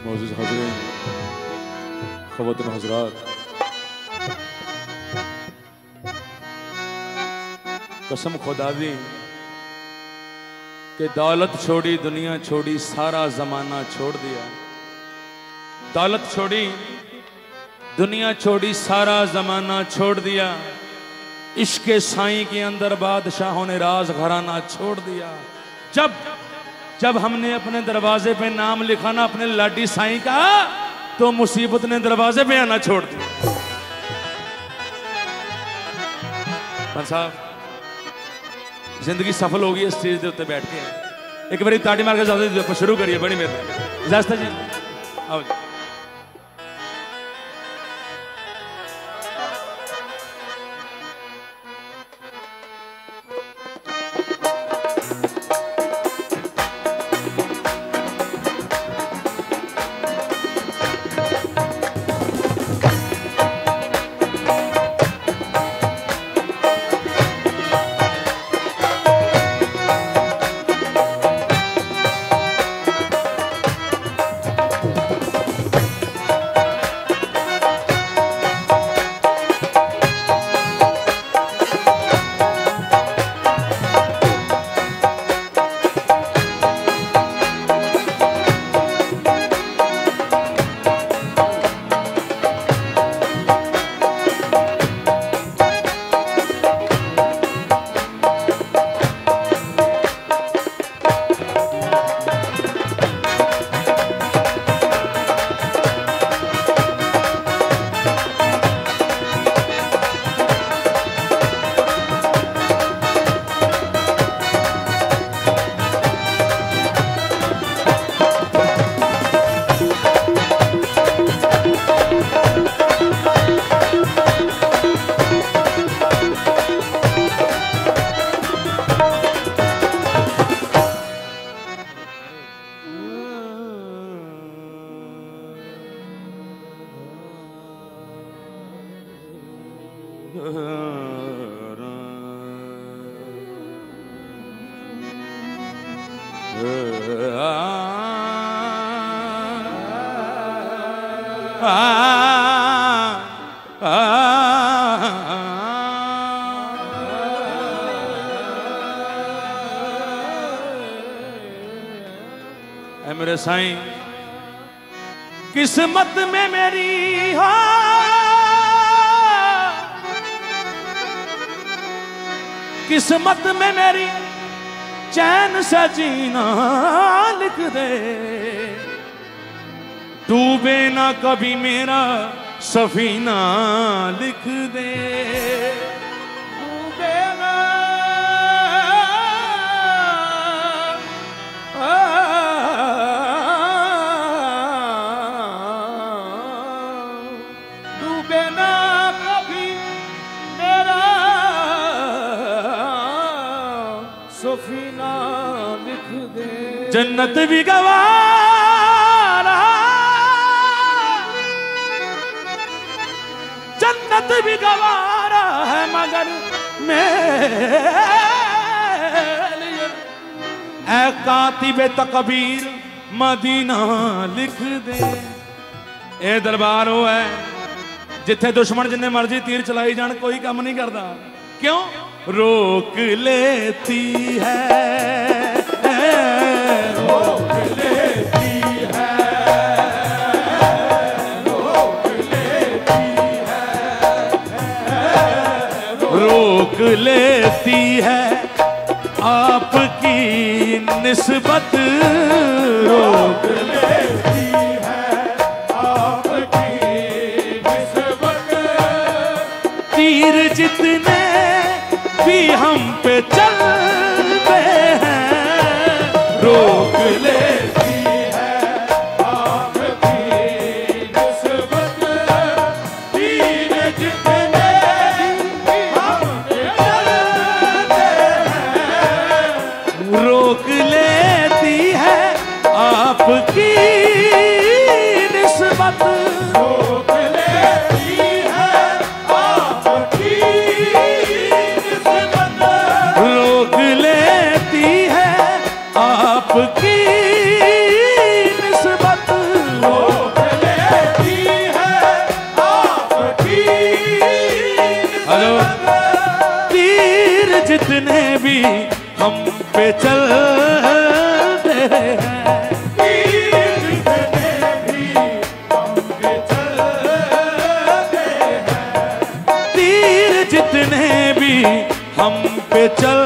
मोअज़्ज़िज़ हज़रात, ख़वातीन हज़रात, कसम खुदा दी कि दौलत छोड़ी, दुनिया छोड़ी, सारा ज़माना छोड़ दिया। दौलत छोड़ी, दुनिया छोड़ी, सारा ज़माना छोड़ दिया। इश्क़ साईं के अंदर बादशाहों ने राज घराना छोड़ दिया। जब हमने अपने दरवाजे पे नाम लिखा ना अपने लाडी साईं का, तो मुसीबत ने दरवाजे पे आना छोड़ दिया। साहब जिंदगी सफल होगी इस स्टेज के उत्ते बैठ के। एक बारी ताड़ी मार के इजाजत शुरू करिए, बड़ी मेहरबानी। इजाजत जी, आओ जी। मेरे साईं किस्मत में मेरी हो, किस्मत में मेरी चैन से जीना लिख दे। डूबे ना कभी मेरा सफीना लिख दे। डूबे ना डूबे ना कभी मेरा सफीना लिख दे। जन्नत भी गवारा, जन्नत भी गवारा है मगर मेरे लिए ऐ कातिबे तकबीर मदीना लिख दे। ए दरबार वो है जिथे दुश्मन जिन्ने मर्जी तीर चलाई जान कोई काम नहीं करता। क्यों? रोक लेती है, रोक लेती है, रोक लेती है, रोक लेती है आपकी निस्बत, रोक लेती है आपकी निस्बत। तीर जितने भी हम पे चलते हैं, रोक लेती है आपकी निस्बत। तीर जितने भी हम पे चलते हैं, रोक लेती है आपकी निस्बत, रोक लेती है आपकी निस्बत, रोक लेती है आपकी निस्बत। हम पे चलते हैं, तीर जितने भी हम पे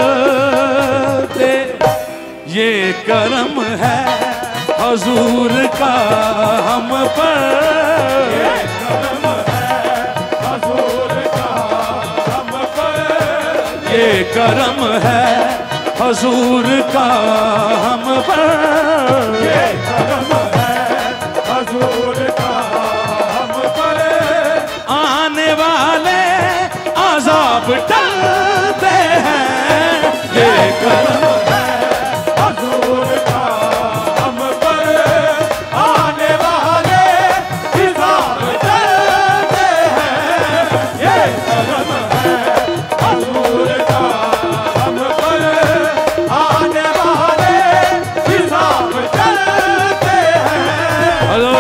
चलते, ये करम है हुजूर का हम पर, ये करम है हुजूर का हम पर, ये करम है हुजूर का हम पर, ये करम है हुजूर का हम पर, आने वाले अज़ाब टलते हैं, ये करम है हुजूर का हम पर, आने वाले अज़ाब टलते हैं, ये करम है हुजूर का हम पर, आने वाले अज़ाब टलते हैं। हेलो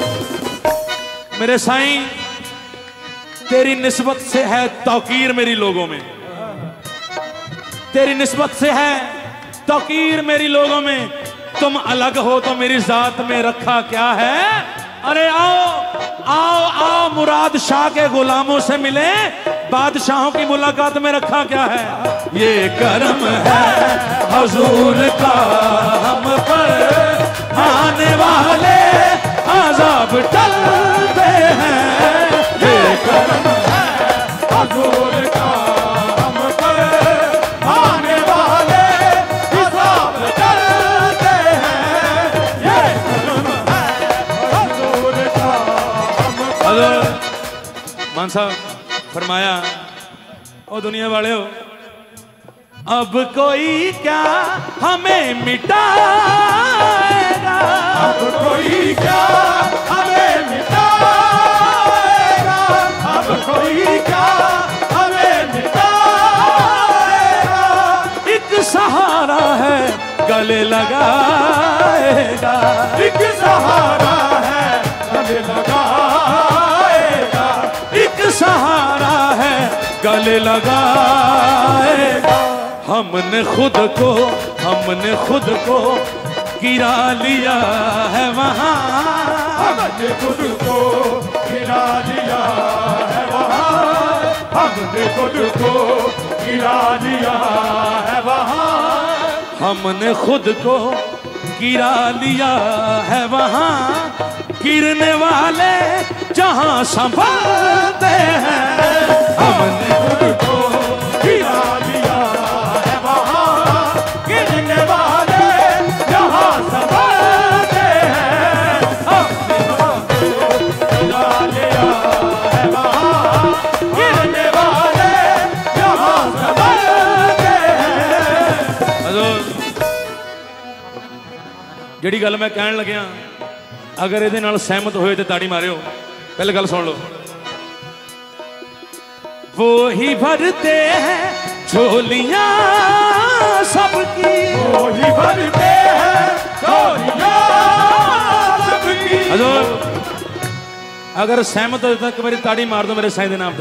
मेरे साईं, तेरी निस्बत से है तौकीर मेरी लोगों में, तेरी निस्बत से है तौकीर मेरी लोगों में, तुम अलग हो तो मेरी जात में रखा क्या है। अरे आओ आओ आओ मुराद शाह के गुलामों से मिले, बादशाहों की मुलाकात में रखा क्या है। ये करम है हुजूर का हम पर, आने वाले अज़ाब टलते हैं, ये करम है हुजूर का हम पर, आने वाले अज़ाब टलते हैं, ये करम है हुजूर का हम पर। मान साहब फरमाया, ओ दुनिया वाले हो, अब कोई क्या हमें मिटाएगा, अब कोई क्या हमें मिटाएगा, अब कोई क्या हमें मिटाएगा, एक सहारा है गले लगाएगा, एक सहारा है गले लगाएगा, एक सहारा है गले लगाएगा। हमने खुद को गिरा लिया है वहाँ, हमने खुद को गिरा लिया है वहाँ, हमने खुद को गिरा लिया है वहाँ, हमने खुद को गिरा लिया है वहाँ, गिरने वाले जहाँ संभलते हैं, हमने खुद को गिरा लिया है वहाँ, गिरने वाले जहाँ संभलते हैं, हमने खुद को गिरा लिया है वहाँ, गिरने वाले जहाँ संभलते हैं। ਜਿਹੜੀ ਗੱਲ मैं कहन लग्या, अगर ਇਹਦੇ ਨਾਲ सहमत होए तो ताड़ी मारियो। पहले गल सुन लो। वो ही भरते हैं झोलियां सबकी, वो ही भरते हैं झोलियां सबकी। हजूर अगर सहमत हो तो एक बारी ताड़ी मार दो मेरे साईं के नाम पे।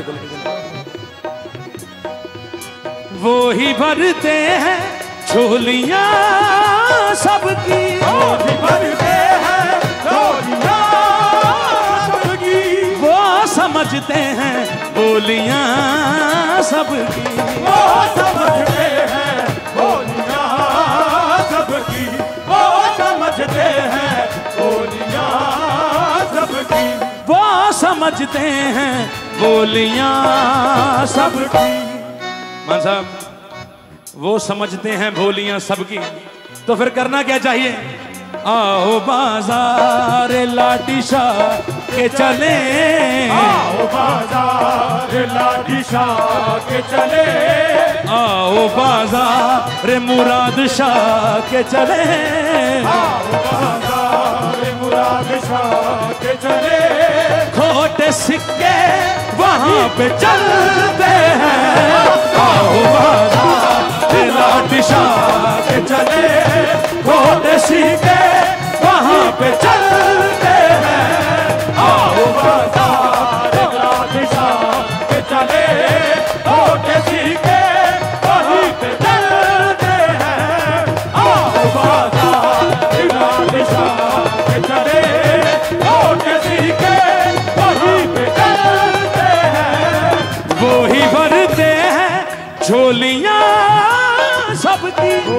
वो ही भरते हैं झोलियां सबकी, वो ही भरते हैं झोलियां सबकी, वो समझते हैं बोलियां सबकी, वो समझते हैं बोलियां सबकी, वो समझते हैं बोलियां सबकी, वो समझते हैं बोलियां सबकी। मान साहब वो समझते हैं बोलियां सबकी, तो फिर करना क्या चाहिए। आओ बाजार लाठी शाह के चले, आओ बाजार लाठी शाह के चले, आओ बाजार मुराद शाह के चले, आओ बाजार मुराद शाह के चले, खोटे सिक्के वहाँ पे चलते हैं, आओ बाजार लाठी शाह के चले, खोटे सिक्के वहाँ पे चलते हैं, आओ बाजार लाठी शाह के चले, खोटे सिक्के वहीं पे चलते हैं।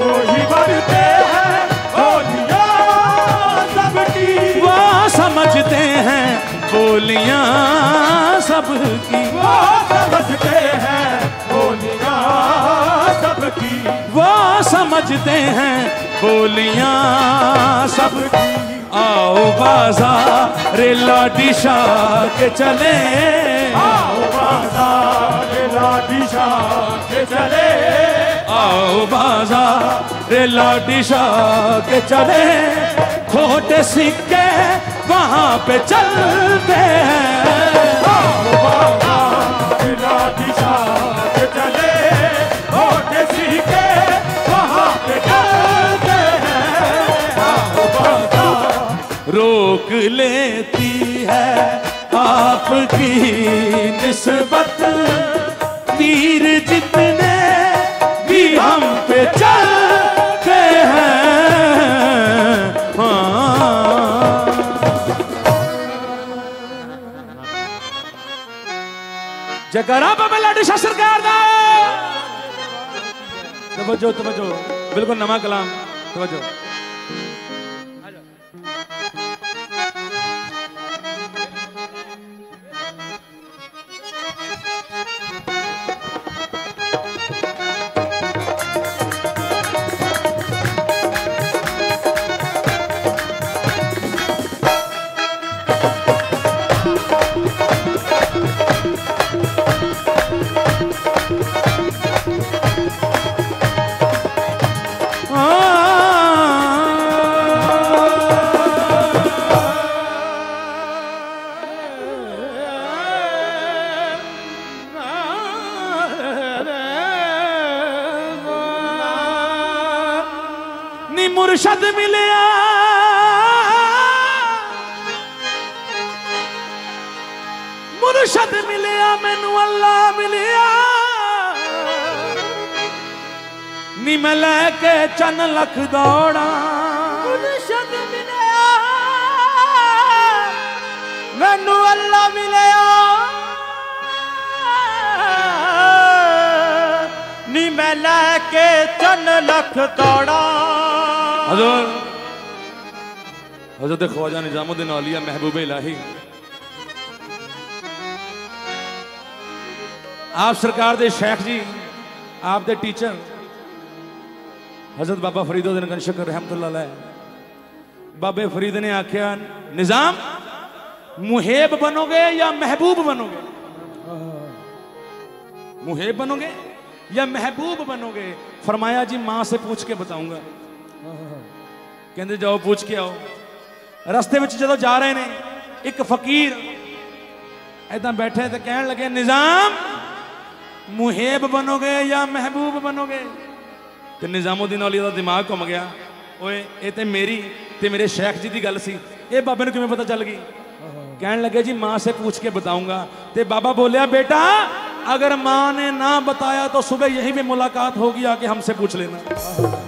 वही बढ़ते हैं बोलियां सबकी, वो समझते हैं बोलियां सबकी, वो समझते हैं बोलियां सबकी, वो समझते हैं बोलियां सबकी। आओ बाजार लाडी शाह के चले, आओ बाजार लाडी शाह के चले, आओ बाजार लाडी शाह के चले, खोटे सिक्के वहाँ पे चलते हैं। आओ बाजार लाडी शाह के चले, खोटे सिक्के वहाँ पे चलते हैं। आओ बाजार रोक लेती है आपकी निस्बत, तीर जितने भी हम पे चलते हैं। हाँ। जगरा बाबा लाडी शाह सरकार दा। तवज्जो तवज्जो, बिल्कुल नवा कलाम, तवज्जो। मुर्शद मिलिया मुर्शद मिलिया मैनू अल्लाह मिलिया, नी मैं लैके चन लख दौड़ा। मुर्शद मिलिया मैनू अल्लाह मिलिया, नी मैं लैके चन लख दौड़ा। हज़रत ख्वाजा निज़ामुद्दीन औलिया महबूब इलाही आप सरकार दे शेख जी, आप दे टीचर हज़रत बाबा फरीदुद्दीन गंशकर रहमतुल्लाह अलैह, बाबे फरीद ने आख्या निज़ाम मुहेब बनोगे या महबूब बनोगे? मुहेब बनोगे या महबूब बनोगे? फरमाया जी मां से पूछ के बताऊंगा। कहते जाओ पूछ के आओ। रस्ते में जो जा रहे ने एक फकीर ऐदा बैठे तो कह लगे निज़ाम मुहेब बनोगे या महबूब बनोगे? तो निज़ामुद्दीन औलिया दा दिमाग घुम गया, ओए ये तो मेरी ते मेरे शेख जी की गल सी, ये बाबे नूं किवें पता चल गई? कहने लगे जी मां से पूछ के बताऊंगा। ते बाबा बोलिया बेटा अगर मां ने ना बताया तो सुबह यही भी मुलाकात होगी, आके हमसे पूछ लेना।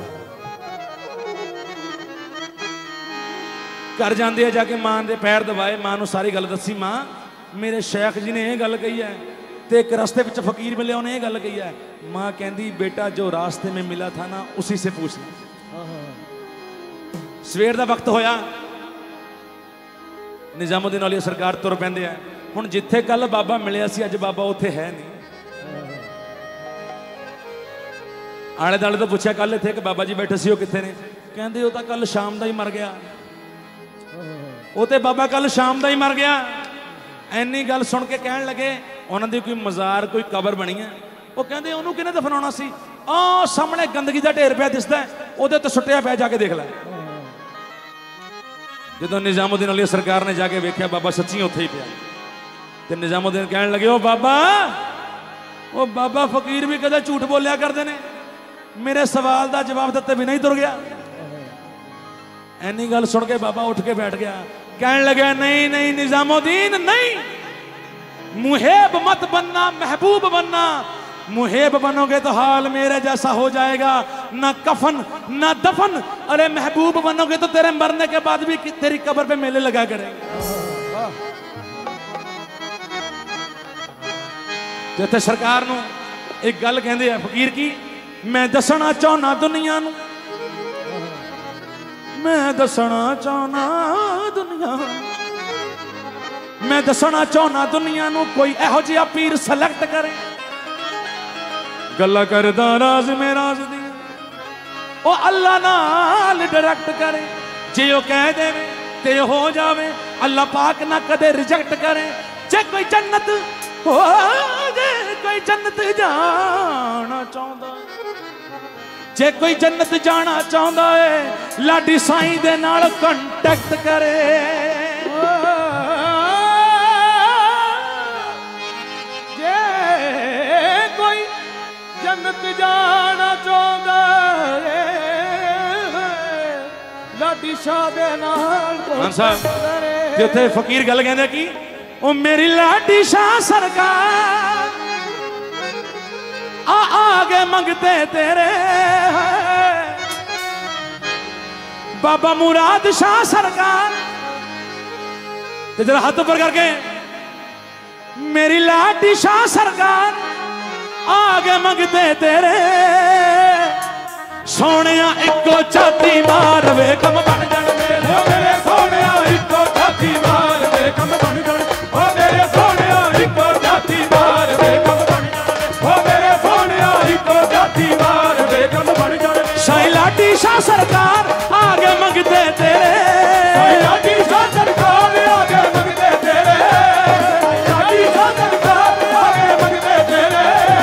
घर जाते है जाके मां के पैर दबाए, मां नूं सारी गल दसी, मां मेरे शेख जी ने यह गल कही है, तो एक रस्ते में फकीर मिले उन्हें यह गल कही है। मां कहती बेटा जो रास्ते में मिला था ना उसी से पूछ ले। सवेर का वक्त होया, निज़ामुद्दीन औलिया सरकार तुर पैंदे है। हुण जिथे कल बाबा मिलिया सी अज बाबा उत्थे है नहीं। आले दाले तो पूछा कल इत्थे कि बाबा जी बैठे सी, कित्थे ने? कहंदे वो तो कल शाम का ही मर गया, वो तो बाबा कल शाम का ही मर गया। इन्नी गल सुन के कहन लगे उन्होंने दी कोई मज़ार कोई कबर बनी है, वो कहते उन्होंने किहने दफनाउणा सी? आ सामने गंदगी का ढेर पिया दिसदा, उहदे ते सुट्टिया पिया, जाके देख लै। जो निज़ामुद्दीन औलिया सरकार ने जाके वेख्या बाबा सच्ची उत्थे ही पिया, तो निज़ामुद्दीन कहन लगे ओ बाबा फकीर भी कदे झूठ बोलिया करते हैं, मेरे सवाल का जवाब दिते भी नहीं तुर गया। इन्नी गल सुन के बाबा उठ के बैठ गया, कहने लगा नहीं नहीं निज़ामुद्दीन नहीं, मुहेब मत बनना महबूब बनना। मुहेब बनोगे तो हाल मेरे जैसा हो जाएगा, ना कफन ना दफन। अरे महबूब बनोगे तो तेरे मरने के बाद भी तेरी कब्र पे मेले लगा करेंगे। तो सरकार नूं एक गल कहंदे आ फकीर की, मैं दसना चाहना दुनिया नूं मैं दसना चाहना दुनिया, मैं दसना चाहना दुनिया नू कोई एहो जिहा पीर सलैक्ट करे गल्ला करदा राज में राज दी ओ अल्लाह नाल डायरेक्ट करे जे ओ कह देवे ते हो जावे अल्लाह पाक ना कदे रिजेक्ट करे जे कोई जन्नत हो जे कोई जन्नत जाना चाहता जे कोई जन्नत जाना चाहता है लाडी साईं दे नाल कांटेक्ट करे जे कोई जन्नत जाना चाहता है लाडी शाह दे नाल ते उत्थे फकीर गल कहंदे कि ओ मेरी लाडी शाह सरकार आगे मंगते तेरे बाबा मुराद शाह सरकार ते जरा हाथ ऊपर करके मेरी लाडी शाह सरकार आगे मंगते तेरे सोने इको छाती मार वे कम बन जान मेरे सोने इको छाती मार वे कम बन जान ओ मेरे सोने इको छाती मार वे कम बन जान ओ मेरे सोने इको छाती मार वे कम बन जान साईं लाडी शाह सरकार आगे मंगते तेरे साईं लाडी शाह सरकार आगे मंगते तेरे साईं लाडी शाह सरकार आगे मंगते तेरे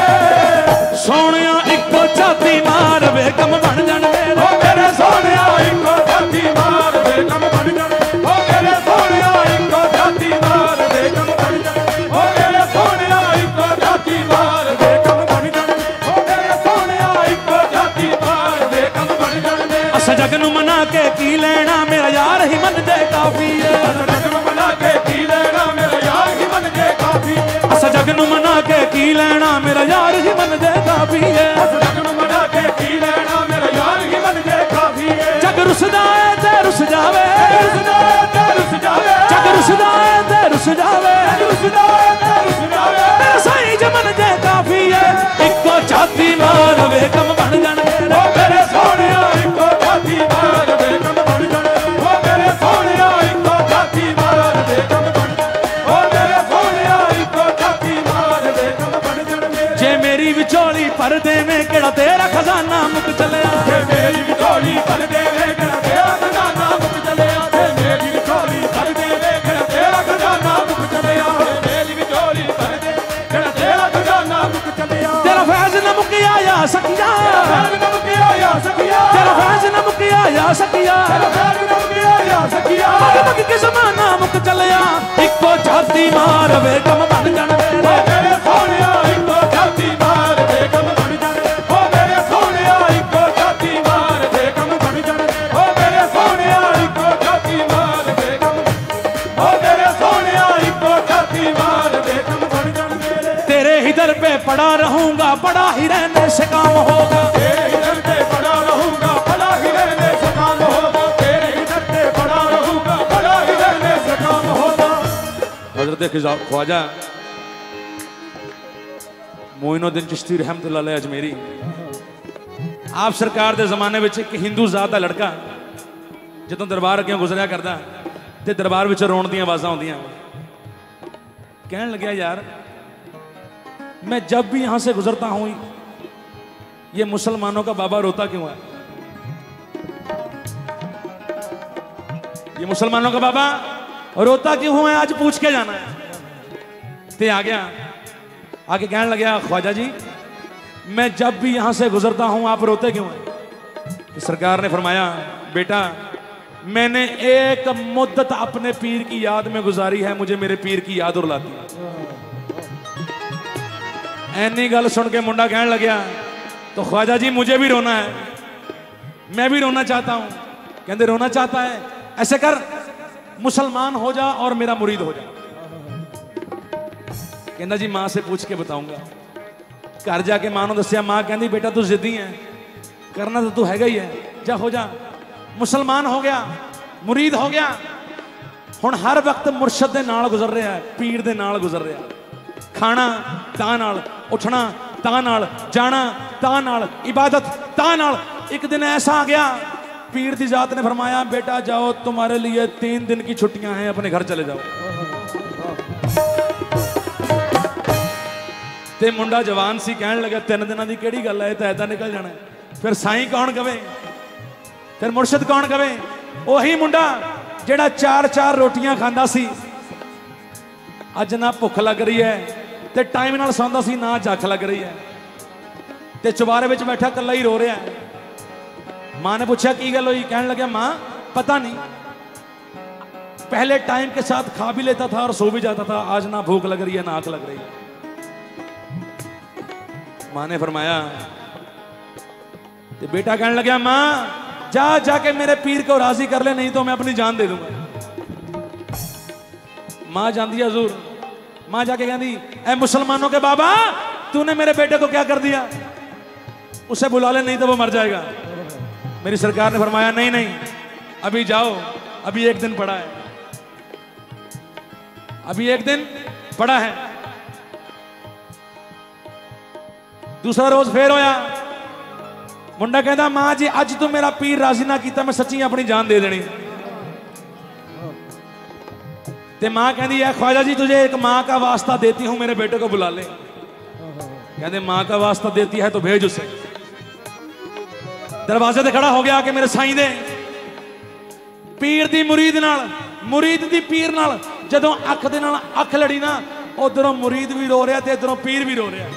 सोने इको छाती मार वे कम बन जान मेरे सोने इको छाती मार वे कम बन जान ओ मेरे सोने इको छाती मार वे कम बन जान ओ मेरे सोने इको छाती मार वे कम बन जान ओ मेरे सोने इको छाती मार वे कम बन जान अस जग नू मना के की लेना मेरा यार ही मन दे काफी है अस जग नू मना के की लेना मेरा यार ही मन दे काफी है अस जग नू मना के की लेना मेरा यार ही मन दे काफी है अस जग नू मना के की लेना मेरा यार ही मन दे काफी है जग रुसदा है ते रुस जावे रुसदा है ते रुस जावे जग रुसदा है ते रुस जावे रुसदा है ते रुस जावे मेरा साईं ज मन दे काफी है इको छाती मार वे कम बन जान ओ मेरे सोने इको छाती मार वे कम बन जान ओ मेरे सोने इको छाती मार वे कम बन जान ओ मेरे सोने इको छाती मार वे कम बन जान जे मेरी विचोली पर देवे केड़ा तेरा खजाना मुक चलिया जे मेरी विचोली पर देवे केड़ा तेरा खजाना मुक चलिया जे मेरी विचोली पर देवे केड़ा तेरा खजाना मुक चलिया जे मेरी विचोली पर देवे केड़ा तेरा खजाना मुक चलिया तेरा फैज न मुकिया या सखिया फैज न मुकिया या सखिया तेरा फैज न मुकिया या सखिया तेरा फैज न मुकिया या सखिया मग मग के जमाना मुक चलिया इको छाती मार वे कम बन जान मेरे सोने इको छाती मार वे कम बन जान ओ मेरे सोने इको छाती मार वे कम बन जान ओ मेरे सोने इको छाती मार वे कम ओ मेरे सोने इको छाती मार वे कम बन जान तेरे ही दर पे पड़ा रहूंगा बड़ा ही रहने से काम होगा तेरे ही दर पे पड़ा रहूंगा बड़ा ही रहने से काम होगा तेरे ही दर पे पड़ा रहूंगा बड़ा ही रहने से काम होगा हजरत ख्वाजा मोइनुद्दीन चिश्ती रहमतुल्लाह अलैह अजमेरी आप सरकार दे जमाने में एक हिंदू जात का लड़का जो दरबार अगे गुजरिया करता तो दरबार में रोण दी आवाज़ा आउंदियां कहन लग्या यार मैं जब भी यहां से गुजरता हूं ये मुसलमानों का बाबा रोता क्यों है ये मुसलमानों का बाबा रोता क्यों है आज पूछ के जाना है ते आ गया आगे कहने लगा ख्वाजा जी मैं जब भी यहां से गुजरता हूं आप रोते क्यों हैं सरकार ने फरमाया बेटा मैंने एक मुद्दत अपने पीर की याद में गुजारी है मुझे मेरे पीर की याद रुलाती है ऐनी गल सुन के मुंडा कहने लगा तो ख्वाजा जी मुझे भी रोना है मैं भी रोना चाहता हूं कहते रोना चाहता है ऐसे कर मुसलमान हो जा और मेरा मुरीद हो जा कहना जी मां से पूछ के बताऊंगा घर जाके मां ने दसिया मां कहती बेटा तू जिद्दी है करना तो तू हैगा ही है जा हो जा मुसलमान हो गया मुरीद हो गया हुण हर वक्त मुर्शद दे नाल गुजर रहा है पीर दे नाल गुजर रहा खाना तां नाल उठना तां नाल जाना तां नाल इबादत तां नाल एक दिन ऐसा आ गया पीर दी जात ने फरमाया बेटा जाओ तुम्हारे लिए 3 दिन की छुट्टियां हैं, अपने घर चले जाओ। ते मुंडा जवान सी कहने लगा 3 दिनों की केड़ी गल है, तो ऐदा निकल जाना। फिर साईं कौन कवे, फिर मुर्शद कौन कवे? वही मुंडा जेड़ा 4-4 रोटियां खाता सी, अज ना भुख लग रही है ते टाइम नाल सौंदा सी, ना जख लग रही है, ते चुबारे विच बैठा कल्ला ही रो रहा है। मां ने पूछा की गल हुई? कहने लगा मां पता नहीं, पहले टाइम के साथ खा भी लेता था और सो भी जाता था, आज ना भूख लग रही है ना आंख लग रही है। मां ने फरमाया, ते बेटा कहने लगा मां जा जाके मेरे पीर को राजी कर ले, नहीं तो मैं अपनी जान दे दूंगा। मां जाती है हजूर, मां जाके कहती ऐ मुसलमानों के बाबा तूने मेरे बेटे को क्या कर दिया, उसे बुला ले नहीं तो वो मर जाएगा। मेरी सरकार ने फरमाया नहीं नहीं अभी जाओ, अभी 1 दिन पड़ा है, अभी 1 दिन पड़ा है। दूसरा रोज फिर होया, मुंडा कहता मां जी अज तू मेरा पीर राजी ना किया, मैं सच्ची अपनी जान दे देनी। ते मां कहती है ख्वाजा जी तुझे एक मां का वास्ता देती हूं, मेरे बेटे को बुला ले। कहते मां का वास्ता देती है तो भेज उसे। दरवाजे ते खड़ा हो गया कि मेरे साईं दे पीर दी मुरीद नाल, मुरीद दी पीर नाल जदों अख दे नाल अख लड़ी ना, उधरों मुरीद भी रो रहा ते इधरों पीर भी रो रहा।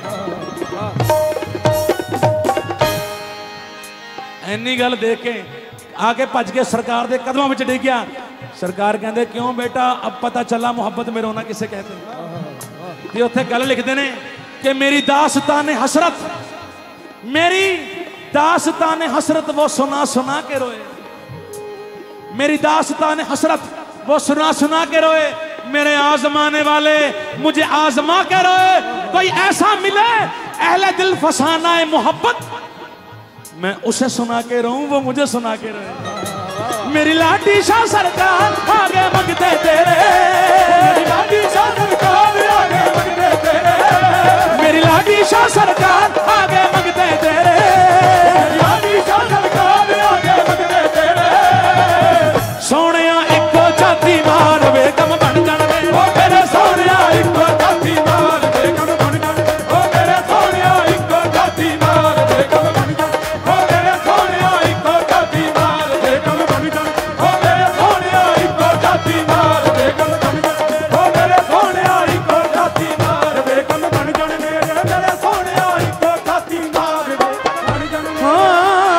इन्नी गल देख के आके भज के सरकार दे कदमों में डिग गया। सरकार कहते क्यों बेटा अब पता चला मोहब्बत में रोना किसे कहते। ते उत्थे गल लिखते ने कि मेरी दास्तान हसरत, मेरी दास्तान हसरत वो सुना सुना के रोए, मेरी दास्तान हसरत वो सुना सुना के रोए, मेरे आजमाने वाले मुझे आजमा के रोए। कोई ऐसा मिले अहले दिल फसाना है मोहब्बत, मैं उसे सुना के रोऊं वो मुझे सुना के रोए। मेरी लाठी शाह सरकार आगे मंगते तेरे, मेरी लाठी शाह सरकार आगे मंगते तेरे, मेरी लाठी शाह सरकार आगे मंगते तेरे, मेरी लाठी शाह सरकार आगे मंगते तेरे। सोने इको छाती मार वे कम बन जान वे, ओ मेरे सोने इको छाती मार वे कम बन जान, ओ मेरे सोने इको छाती मार वे कम बन जान, ओ मेरे सोने इको छाती मार वे कम बन जान, ओ मेरे सोने इको छाती मार वे कम बन जान, ओ मेरे सोने इको छाती मार वे कम बन जान, मेरे सोने इको छाती मार वे बन जान।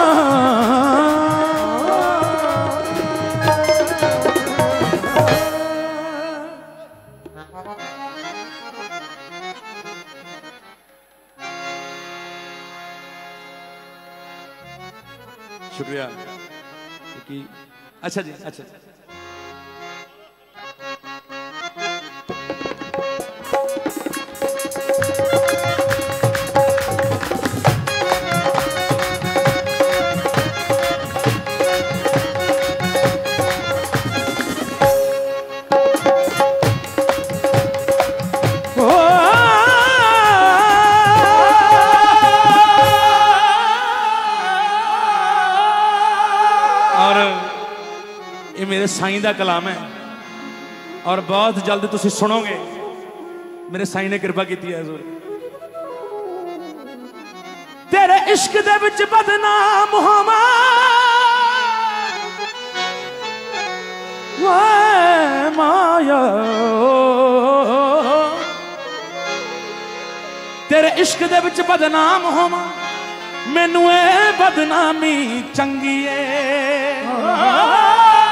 शुक्रिया। अच्छा जी, अच्छा मेरे साईं दा कलाम है और बहुत जल्द तुसी सुनोगे। मेरे साईं ने कृपा की है हजूर। तेरे इश्क दे विच बदनाम होवा वे माया, तेरे इश्क दे विच बदनाम होवा मैनू ए बदनामी चंगी है।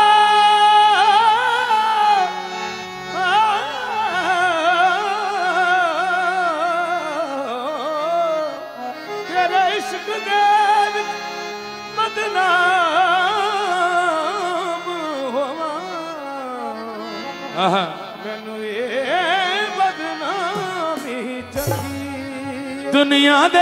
दुनिया दे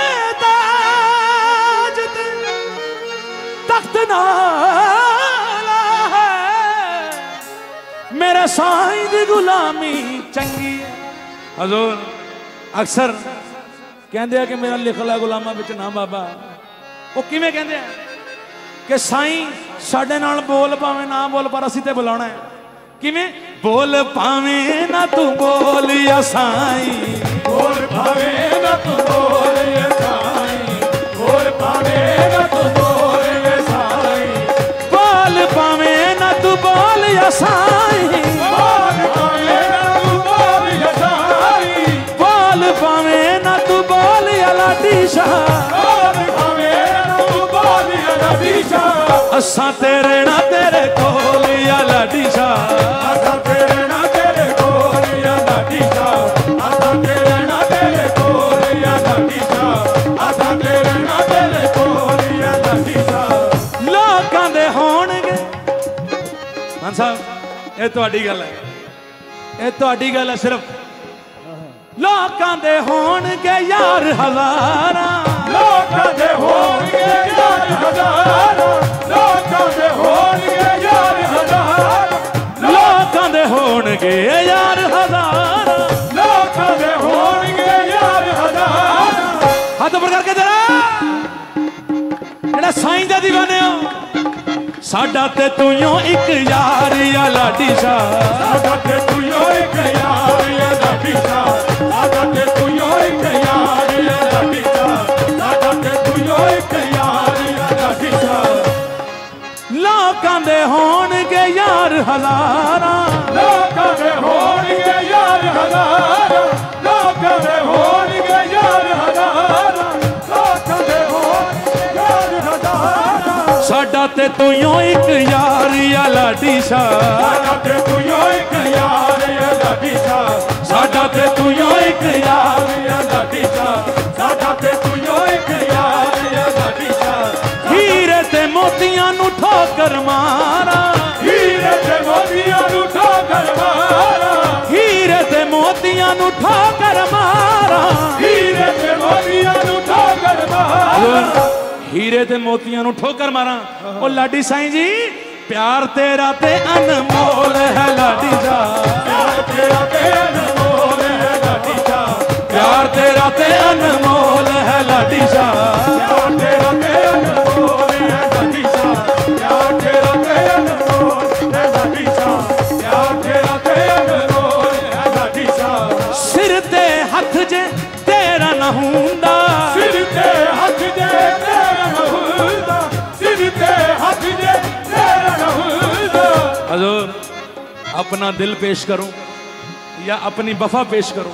ताज तख्त नाला है, मेरे साईं दी गुलामी चंगी है। हजूर अक्सर कहते हैं कि मेरा लिखला गुलामा बिच ना बाबा, वो किवें कहते हैं? कि साईं साडे नाल बोल भावें ना बोल पर असीं ते बुलाउणा है। किवें बोल भावें ना तू बोल या साईं, बोल भावें ना तू बोल या साईं, बोल भावें ना तू बोल या साईं, बोल भावें ना तू बोल या साईं, बोल भावें ना तू बोल या साईं, बोल भावें ना तू बोल या लाडी शाह, बोल भावें ना तू बोल या लाडी शाह, असां ते रहना तेरे कोल या लाडी शाह, असां ते रहना तेरे कोल या लाडी शाह, असां ते रहना तेरे कोल या लाडी शाह, असां ते रहना तेरे कोल या लाडी शाह। लोकां दे होणगे मान साहब ये तुहाडी गल है, ये तुहाडी गल है सिर्फ। लोकां दे होणगे यार हज़ारां, लोकां दे होणगे यार हज़ारां, लोकां दे होणगे यार हज़ारां, लोकां दे होणगे यार हज़ारां, लोकां दे होणगे यार हज़ारां। हाथ ऊपर करके जरा जेड़ा साईं दे दीवाने हो, साडा ते तूं एक यार या लाडी शाह, साडा ते तूं एक यार या लाडी शाह, साडा ते तूं एक यार या लाडी शाह, साडा ते तूं एक यार या लाडी शाह। लोकां दे होणगे यार हज़ारां, लोकां दे होणगे यार हज़ारां, लोकां दे होणगे यार हज़ारां, लोकां दे होणगे यार हज़ारां। साडा ते तूं एक यार या लाडी शाह, साडा ते तूं एक यार या लाडी शाह, साडा ते तूं एक यार या लाडी शाह, साडा ते तूं एक यार या लाडी शाह। हीरे ते मोतियां नू ठोकर मारा, हीरे ते मोतियां नू ठोकर मारा, हीरे ते मोतियां नू ठोकर मारा, हीरे ते मोतियां नू ठोकर मारा। हीरे ते मोतियां नू ठोकर मारा। ओ लाडी साईं जी प्यार तेरा ते अनमोल है लाडी शाह, प्यार तेरा ते अनमोल है लाडी शाह, प्यार तेरा ते अनमोल है लाडी शाह, प्यार तेरा ते अनमोल है लाडी शाह, प्यार तेरा ते अनमोल है लाडी शाह, प्यार तेरा ते अनमोल है लाडी शाह। सिर ते हथ जे तेरा न हुंदा, सिर ते हथ जे तेरा न हुंदा, सिर ते हथ जे तेरा न हुंदा। हजूर अपना दिल पेश करूं या अपनी वफा पेश करूं,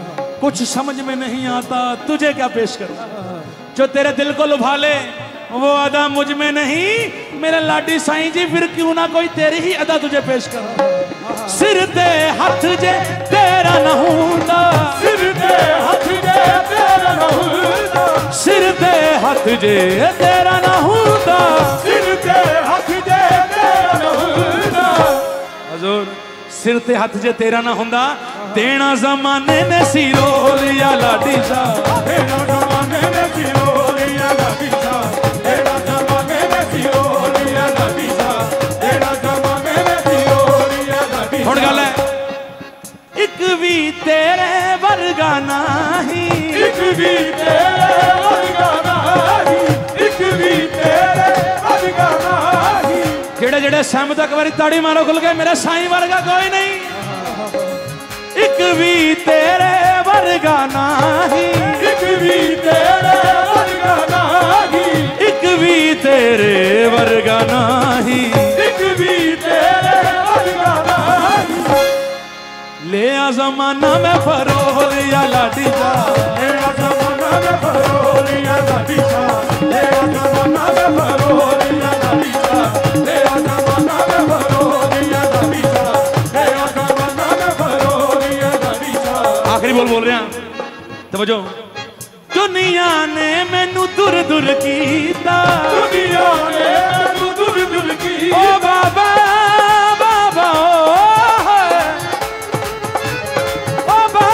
कुछ समझ में नहीं आता, तुझे क्या पेश करूं। जो तेरे दिल को लुभा ले वो अदा मुझ में नहीं, मेरे लाडी साईं जी फिर क्यों ना कोई तेरी ही अदा तुझे पेश करूं। सिर ते हथ जे तेरा न हुंदा, सिर ते हथ जे तेरा न हुंदा, सिर ते हथ जे तेरा न हुंदा, सिर ते हथ जे तेरा न हुंदा। हजूर सिर ते हथ जे तेरा ना हुंदा, देना जमाने ने सिरोल या लाडी शाह, तेरा जमाने ने सिरोल या लाडी शाह, तेरा जमाने ने सिरोल या लाडी शाह, तेरा जमाने ने सिरोल या लाडी शाह। हुण गल है एक भी तेरे वर्गा नाही, एक भी तेरे वर्गा नाही, एक भी तेरे वर्गा नाही। जेड़े जेड़े सहमत एक बारी ताड़ी मारो खुल के, मेरे साईं वर्गा कोई नहीं। एक भी तेरे वर्गा नाही, एक भी तेरे वर्गा नाही, एक भी तेरे वर्गा नाही, एक भी तेरे वर्गा नाही। ले आ जमाना में फरोल या लाडी शाह, तेरा जमाना में फरोल या लाडी शाह, तेरा जमाना में फरोल या लाडी शाह, तेरा जमाना में फरोल या लाडी शाह, तेरा जमाना में फरोल या लाडी शाह। आखिरी बोल रहे हैं तवज्जो। दुनिया ने मैनू दूर दूर कीता, दुनिया ने मैनू दूर दूर कीता, ओ बाबा बाबा ओ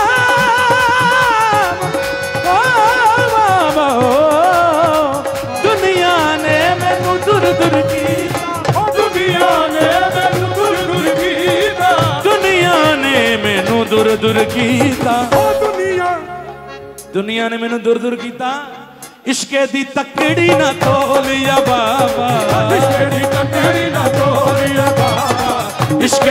बाबा ओ दुनिया ने मैनू दूर दूर कीता, दुनिया ने मैनू दूर दूर कीता, दुनिया ने मैनू दूर दूर कीता, दुनिया ने मैनू दूर दूर कीता। इश्के दी तकड़ी ना तोल या बाबा,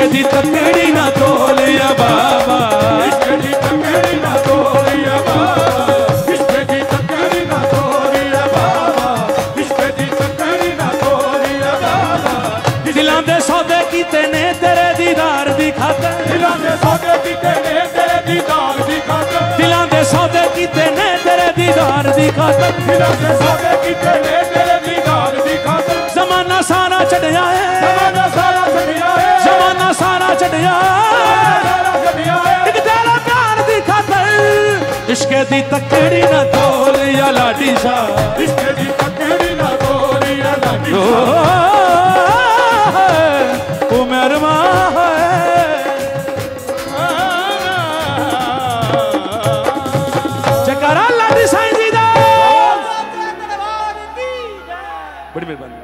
दी तकड़ी ना तोलिया बाबा, इश्क दी तकड़ी ना तोलिया बाबा, इश्क दी तकड़ी ना तोलिया बाबा, इश्क दी तकड़ी ना तोलिया बाबा। दिलां दे सौदे कीते ने तेरे दीदार दी खातर, दिलां दे सौदे कीते ने तेरे दीदार दी खातर, दिलां दे सौदे कीते ने तेरे दीदार दी खातर, दिलां दे सौदे कीते ने तेरे दीदार दी खातर। जमाना सारा छड़िया है, जमाना सारा छड़िया है, जमाना सारा छड़िया सारा छड़िया है, एक तेरा प्यार दी खातर। इश्क दी तकड़ी ना तोलिया लाडी सा, इश्क दी तकड़ी ना तोलिया लाडी ओ मेहरमा है। जयकारा लाडी साईं जी दा, बड़ी मेहरबानी।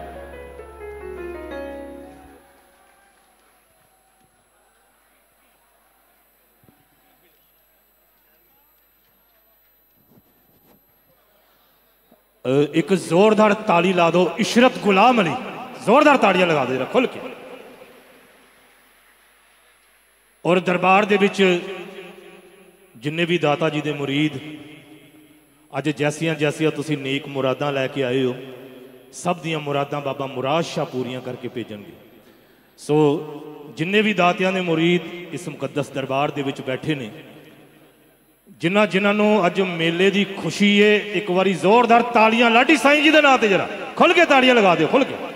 एक जोरदार ताली ला दो इशरत गुलाम अली, जोरदार ताड़ियां लगा दो जरा खुल के। और दरबार दे विच जिन्ने भी दाता जी दे मुरीद अज जैसियां जैसियां तुसी नेक मुरादां लैके आए हो, सब दियां मुरादां बाबा मुराद शाह पूरियां करके भेजणगे। सो जिन्ने भी दातियां दे मुरीद इस मुकद्दस दरबार दे विच बैठे ने, जिन्हां जिन्हां अज मेले की खुशी है, एक बारी जोरदार तालियां लाडी साईं जी के नाम से जरा खुल के तालियां लगा दो खुल के।